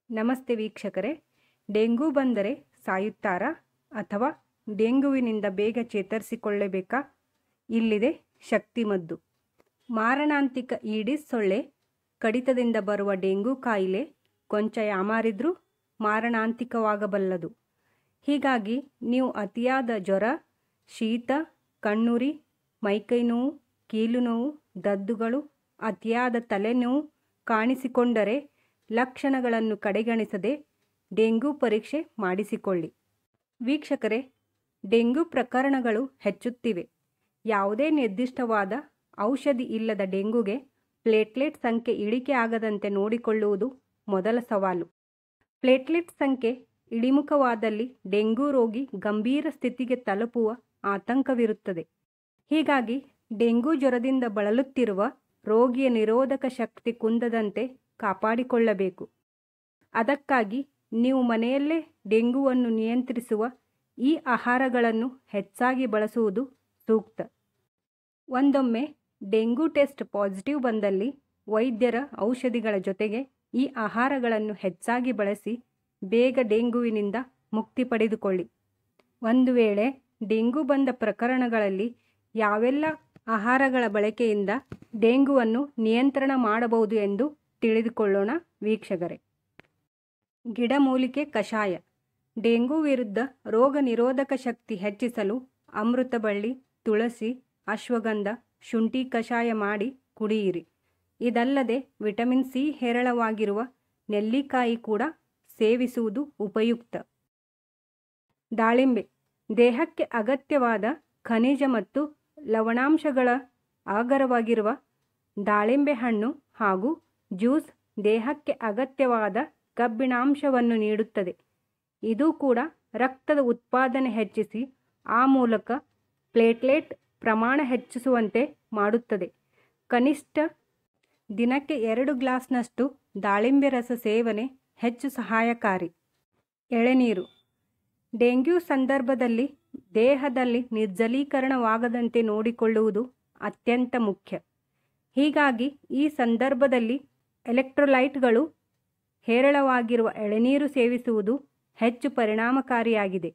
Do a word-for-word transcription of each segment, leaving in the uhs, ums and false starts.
ನಮಸ್ತೆ ವೀಕ್ಷಕರೇ, ಡೆಂಗು ಬಂದರೆ ಸಾಯುತ್ತಾರಾ ಅಥವಾ ಡೆಂಗುವಿನಿಂದ ಬೇಗ ಚೇತರಿಸಿಕೊಳ್ಳಬೇಕಾ? ಇಲ್ಲಿದೆ ಶಕ್ತಿಮದ್ದು. ಮಾರಣಾಂತಿಕ ಈಡಿಸ್ ಸೊಳ್ಳೆ ಕಡಿತದಿಂದ ಬರುವ ಡೆಂಗು ಕಾಯಿಲೆ ಕೊಂಚ ಯಾಮಾರಿದ್ರೂ ಮಾರಣಾಂತಿಕವಾಗಬಲ್ಲದು. ಹೀಗಾಗಿ ನೀವು ಅತಿಯಾದ ಜ್ವರ, ಶೀತ, ಕಣ್ಣುರಿ, ಮೈಕೈ ನೋವು, ಕೀಲು ನೋವು, ದದ್ದುಗಳು, ಅತಿಯಾದ ತಲೆನೋವು ಕಾಣಿಸಿಕೊಂಡರೆ ಲಕ್ಷಣಗಳನ್ನು ಕಡೆಗಣಿಸದೆ ಡೆಂಗು ಪರೀಕ್ಷೆ ಮಾಡಿಸಿಕೊಳ್ಳಿ. ವೀಕ್ಷಕರೇ, ಡೆಂಗು ಪ್ರಕರಣಗಳು ಹೆಚ್ಚುತ್ತಿವೆ. ಯಾವುದೇ ನಿರ್ದಿಷ್ಟವಾದ ಔಷಧಿ ಇಲ್ಲದ ಡೆಂಗುಗೆ ಪ್ಲೇಟ್ಲೆಟ್ ಸಂಖ್ಯೆ ಇಳಿಕೆ ಆಗದಂತೆ ನೋಡಿಕೊಳ್ಳುವುದು ಮೊದಲ ಸವಾಲು. ಪ್ಲೇಟ್ಲೆಟ್ ಸಂಖ್ಯೆ ಇಳಿಮುಖವಾದಲ್ಲಿ ಡೆಂಗು ರೋಗಿ ಗಂಭೀರ ಸ್ಥಿತಿಗೆ ತಲುಪುವ ಆತಂಕವಿರುತ್ತದೆ. ಹೀಗಾಗಿ ಡೆಂಗು ಜ್ವರದಿಂದ ಬಳಲುತ್ತಿರುವ ರೋಗಿಯ ನಿರೋಧಕ ಶಕ್ತಿ ಕುಂದದಂತೆ ಕಾಪಾಡಿಕೊಳ್ಳಬೇಕು. ಅದಕ್ಕಾಗಿ ನೀವು ಮನೆಯಲ್ಲೇ ಡೆಂಗುವನ್ನು ನಿಯಂತ್ರಿಸುವ ಈ ಆಹಾರಗಳನ್ನು ಹೆಚ್ಚಾಗಿ ಬಳಸುವುದು ಸೂಕ್ತ. ಒಂದೊಮ್ಮೆ ಡೆಂಗು ಟೆಸ್ಟ್ ಪಾಸಿಟಿವ್ ಬಂದಲ್ಲಿ ವೈದ್ಯರ ಔಷಧಿಗಳ ಜೊತೆಗೆ ಈ ಆಹಾರಗಳನ್ನು ಹೆಚ್ಚಾಗಿ ಬಳಸಿ ಬೇಗ ಡೆಂಗುವಿನಿಂದ ಮುಕ್ತಿ ಪಡೆದುಕೊಳ್ಳಿ. ಒಂದು ವೇಳೆ ಡೆಂಗು ಬಂದ ಪ್ರಕರಣಗಳಲ್ಲಿ ಯಾವೆಲ್ಲ ಆಹಾರಗಳ ಬಳಕೆಯಿಂದ ಡೆಂಗುವನ್ನು ನಿಯಂತ್ರಣ ಮಾಡಬಹುದು ಎಂದು ತಿಳಿದುಕೊಳ್ಳೋಣ ವೀಕ್ಷಕರೇ. ಗಿಡಮೂಲಿಕೆ ಕಷಾಯ. ಡೆಂಗು ವಿರುದ್ಧ ರೋಗ ನಿರೋಧಕ ಶಕ್ತಿ ಹೆಚ್ಚಿಸಲು ಅಮೃತಬಳ್ಳಿ, ತುಳಸಿ, ಅಶ್ವಗಂಧ, ಶುಂಠಿ ಕಷಾಯ ಮಾಡಿ ಕುಡಿಯಿರಿ. ಇದಲ್ಲದೆ ವಿಟಮಿನ್ ಸಿ ಹೇರಳವಾಗಿರುವ ನೆಲ್ಲಿಕಾಯಿ ಕೂಡ ಸೇವಿಸುವುದು ಉಪಯುಕ್ತ. ದಾಳಿಂಬೆ. ದೇಹಕ್ಕೆ ಅಗತ್ಯವಾದ ಖನಿಜ ಮತ್ತು ಲವಣಾಂಶಗಳ ಆಗರವಾಗಿರುವ ದಾಳಿಂಬೆ ಹಣ್ಣು ಹಾಗೂ ಜ್ಯೂಸ್ ದೇಹಕ್ಕೆ ಅಗತ್ಯವಾದ ಕಬ್ಬಿಣಾಂಶವನ್ನು ನೀಡುತ್ತದೆ. ಇದು ಕೂಡ ರಕ್ತದ ಉತ್ಪಾದನೆ ಹೆಚ್ಚಿಸಿ ಆ ಮೂಲಕ ಪ್ಲೇಟ್ಲೆಟ್ ಪ್ರಮಾಣ ಹೆಚ್ಚಿಸುವಂತೆ ಮಾಡುತ್ತದೆ. ಕನಿಷ್ಠ ದಿನಕ್ಕೆ ಎರಡು ಗ್ಲಾಸ್ನಷ್ಟು ದಾಳಿಂಬೆ ರಸ ಸೇವನೆ ಹೆಚ್ಚು ಸಹಾಯಕಾರಿ. ಎಳೆನೀರು. ಡೆಂಗ್ಯೂ ಸಂದರ್ಭದಲ್ಲಿ ದೇಹದಲ್ಲಿ ನಿರ್ಜಲೀಕರಣವಾಗದಂತೆ ನೋಡಿಕೊಳ್ಳುವುದು ಅತ್ಯಂತ ಮುಖ್ಯ. ಹೀಗಾಗಿ ಈ ಸಂದರ್ಭದಲ್ಲಿ ಎಲೆಕ್ಟ್ರೋಲೈಟ್ಗಳು ಹೇರಳವಾಗಿರುವ ಎಳೆನೀರು ಸೇವಿಸುವುದು ಹೆಚ್ಚು ಪರಿಣಾಮಕಾರಿಯಾಗಿದೆ.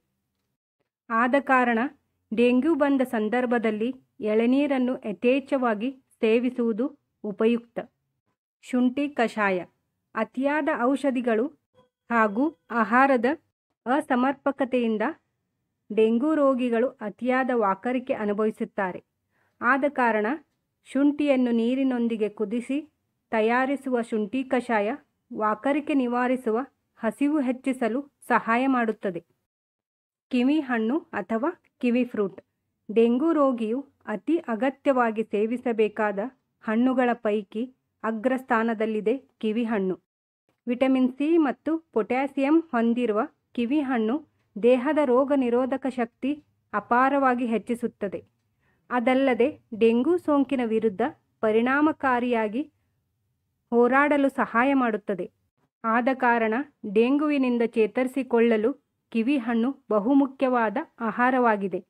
ಆದ ಕಾರಣ ಡೆಂಗ್ಯೂ ಬಂದ ಸಂದರ್ಭದಲ್ಲಿ ಎಳೆನೀರನ್ನು ಯಥೇಚ್ಛವಾಗಿ ಸೇವಿಸುವುದು ಉಪಯುಕ್ತ. ಶುಂಠಿ ಕಷಾಯ. ಅತಿಯಾದ ಔಷಧಿಗಳು ಹಾಗೂ ಆಹಾರದ ಅಸಮರ್ಪಕತೆಯಿಂದ ಡೆಂಗು ರೋಗಿಗಳು ಅತಿಯಾದ ವಾಕರಿಕೆ ಅನುಭವಿಸುತ್ತಾರೆ. ಆದ ಕಾರಣ ಶುಂಠಿಯನ್ನು ನೀರಿನೊಂದಿಗೆ ಕುದಿಸಿ ತಯಾರಿಸುವ ಶುಂಠಿ ಕಷಾಯ ವಾಕರಿಕೆ ನಿವಾರಿಸುವ ಹಸಿವು ಹೆಚ್ಚಿಸಲು ಸಹಾಯ ಮಾಡುತ್ತದೆ. ಕಿವಿ ಹಣ್ಣು ಅಥವಾ ಕಿವಿ ಫ್ರೂಟ್. ಡೆಂಗು ರೋಗಿಯು ಅತಿ ಅಗತ್ಯವಾಗಿ ಸೇವಿಸಬೇಕಾದ ಹಣ್ಣುಗಳ ಪೈಕಿ ಅಗ್ರಸ್ಥಾನದಲ್ಲಿದೆ ಕಿವಿ ಹಣ್ಣು. ವಿಟಮಿನ್ ಸಿ ಮತ್ತು ಪೊಟ್ಯಾಸಿಯಂ ಹೊಂದಿರುವ ಕಿವಿ ಹಣ್ಣು ದೇಹದ ರೋಗ ನಿರೋಧಕ ಶಕ್ತಿ ಅಪಾರವಾಗಿ ಹೆಚ್ಚಿಸುತ್ತದೆ. ಅದಲ್ಲದೆ ಡೆಂಗು ಸೋಂಕಿನ ವಿರುದ್ಧ ಪರಿಣಾಮಕಾರಿಯಾಗಿ ಹೋರಾಡಲು ಸಹಾಯ ಮಾಡುತ್ತದೆ. ಆದ ಕಾರಣ ಡೆಂಗುವಿನಿಂದ ಚೇತರಿಸಿಕೊಳ್ಳಲು ಕಿವಿ ಹಣ್ಣು ಬಹುಮುಖ್ಯವಾದ ಆಹಾರವಾಗಿದೆ.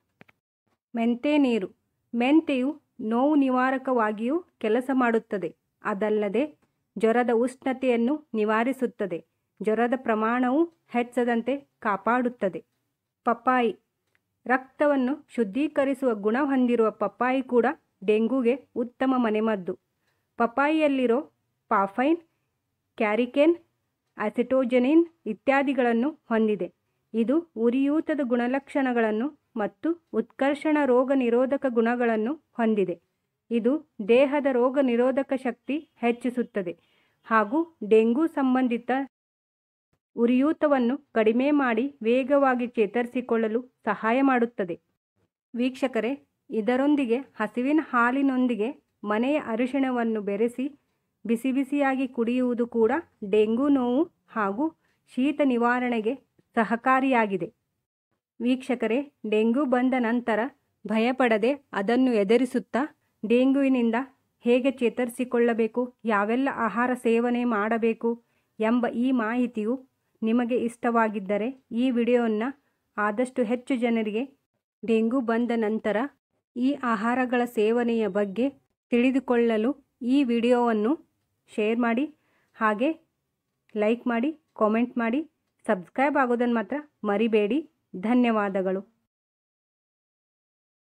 ಮೆಂತೆ ನೀರು. ಮೆಂತೆಯು ನೋವು ನಿವಾರಕವಾಗಿಯೂ ಕೆಲಸ ಮಾಡುತ್ತದೆ. ಅದಲ್ಲದೆ ಜ್ವರದ ಉಷ್ಣತೆಯನ್ನು ನಿವಾರಿಸುತ್ತದೆ. ಜ್ವರದ ಪ್ರಮಾಣವು ಹೆಚ್ಚದಂತೆ ಕಾಪಾಡುತ್ತದೆ. ಪಪ್ಪಾಯಿ. ರಕ್ತವನ್ನು ಶುದ್ಧೀಕರಿಸುವ ಗುಣ ಹೊಂದಿರುವ ಪಪ್ಪಾಯಿ ಕೂಡ ಡೆಂಗುಗೆ ಉತ್ತಮ ಮನೆಮದ್ದು. ಪಪ್ಪಾಯಿಯಲ್ಲಿರೋ ಪಾಫೈನ್, ಕ್ಯಾರಿಕೆನ್, ಅಸಿಟೋಜನಿನ್ ಇತ್ಯಾದಿಗಳನ್ನು ಹೊಂದಿದೆ. ಇದು ಉರಿಯೂತದ ಗುಣಲಕ್ಷಣಗಳನ್ನು ಮತ್ತು ಉತ್ಕರ್ಷಣ ರೋಗ ನಿರೋಧಕ ಗುಣಗಳನ್ನು ಹೊಂದಿದೆ. ಇದು ದೇಹದ ರೋಗ ನಿರೋಧಕ ಶಕ್ತಿ ಹೆಚ್ಚಿಸುತ್ತದೆ ಹಾಗೂ ಡೆಂಗು ಸಂಬಂಧಿತ ಉರಿಯೂತವನ್ನು ಕಡಿಮೆ ಮಾಡಿ ವೇಗವಾಗಿ ಚೇತರಿಸಿಕೊಳ್ಳಲು ಸಹಾಯ ಮಾಡುತ್ತದೆ. ವೀಕ್ಷಕರೇ, ಇದರೊಂದಿಗೆ ಹಸುವಿನ ಹಾಲಿನೊಂದಿಗೆ ಮನೆಯ ಅರಿಶಿಣವನ್ನು ಬೆರೆಸಿ ಬಿಸಿ ಬಿಸಿಯಾಗಿ ಕುಡಿಯುವುದು ಕೂಡ ಡೆಂಗು ನೋವು ಹಾಗೂ ಶೀತ ನಿವಾರಣೆಗೆ ಸಹಕಾರಿಯಾಗಿದೆ. ವೀಕ್ಷಕರೇ, ಡೆಂಗು ಬಂದ ನಂತರ ಭಯಪಡದೆ ಅದನ್ನು ಎದುರಿಸುತ್ತಾ ಡೆಂಗುವಿನಿಂದ ಹೇಗೆ ಚೇತರಿಸಿಕೊಳ್ಳಬೇಕು, ಯಾವೆಲ್ಲ ಆಹಾರ ಸೇವನೆ ಮಾಡಬೇಕು ಎಂಬ ಈ ಮಾಹಿತಿಯು ನಿಮಗೆ ಇಷ್ಟವಾಗಿದ್ದರೆ ಈ ವಿಡಿಯೋವನ್ನು ಆದಷ್ಟು ಹೆಚ್ಚು ಜನರಿಗೆ ಡೆಂಗು ಬಂದ ನಂತರ ಈ ಆಹಾರಗಳ ಸೇವನೆಯ ಬಗ್ಗೆ ತಿಳಿದುಕೊಳ್ಳಲು ಈ ವಿಡಿಯೋವನ್ನು ಶೇರ್ ಮಾಡಿ, ಹಾಗೆ ಲೈಕ್ ಮಾಡಿ, ಕಾಮೆಂಟ್ ಮಾಡಿ, ಸಬ್ಸ್ಕ್ರೈಬ್ ಆಗೋದನ್ನು ಮಾತ್ರ ಮರಿಬೇಡಿ. ಧನ್ಯವಾದಗಳು.